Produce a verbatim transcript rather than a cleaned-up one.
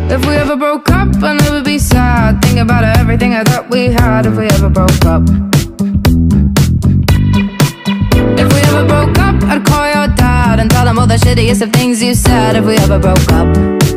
If we ever broke up, I'd never be sad. Think about everything I thought we had. If we ever broke up, if we ever broke up, I'd call your dad and tell him all the shittiest of things you said. If we ever broke up.